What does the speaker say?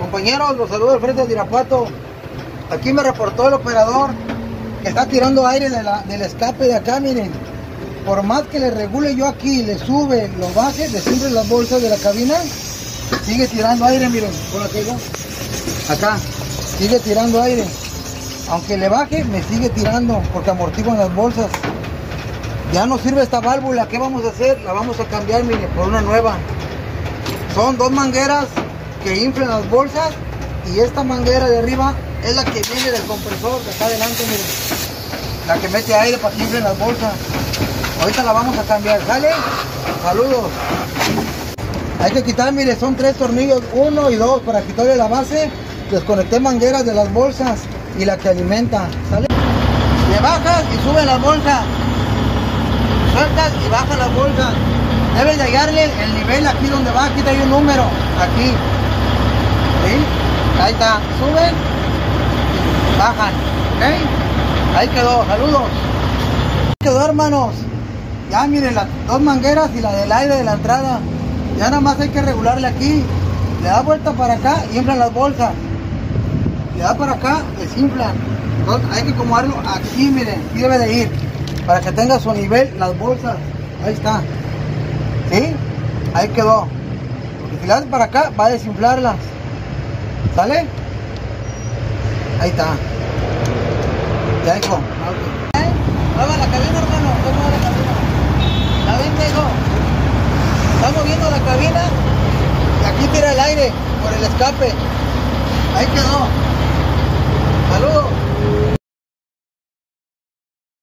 Compañeros, los saludo al frente de Irapuato. Aquí me reportó el operador que está tirando aire del escape de acá, miren. Por más que le regule yo aquí, le sube, lo baje, le siempre las bolsas de la cabina, sigue tirando aire, miren, por aquí, acá, sigue tirando aire. Aunque le baje, me sigue tirando, porque amortiguan las bolsas. Ya no sirve esta válvula, ¿qué vamos a hacer? La vamos a cambiar, miren, por una nueva. Son dos mangueras que inflan las bolsas, y esta manguera de arriba es la que viene del compresor que está adelante, miren. La que mete aire para que inflen las bolsas. Ahorita la vamos a cambiar, ¿sale? Saludos. Hay que quitar, mire, son 3 tornillos, 1 y 2, para quitarle la base. Desconecté mangueras de las bolsas y la que alimenta, ¿sale? Le bajas y sube la bolsa. Sueltas y bajas la bolsa. Debes de hallarle el nivel aquí donde va, aquí hay un número, aquí. ¿Sí? Ahí está, suben, bajan, ¿ok? Ahí quedó, saludos. Ahí quedó, hermanos. Ya miren, las 2 mangueras y la del aire de la entrada. Ya nada más hay que regularle aquí. Le da vuelta para acá y inflan las bolsas. Le da para acá, desinflan. Entonces hay que acomodarlo aquí, miren, aquí debe de ir. Para que tenga su nivel las bolsas. Ahí está. ¿Sí? Ahí quedó. Porque si le das para acá, va a desinflarlas. ¿Sale? Ahí está. Ya dijo. Mueva la cabina, hermano. Mueva la cabina. ¿La ven, hijo? Está moviendo la cabina y aquí tira el aire por el escape. Ahí quedó.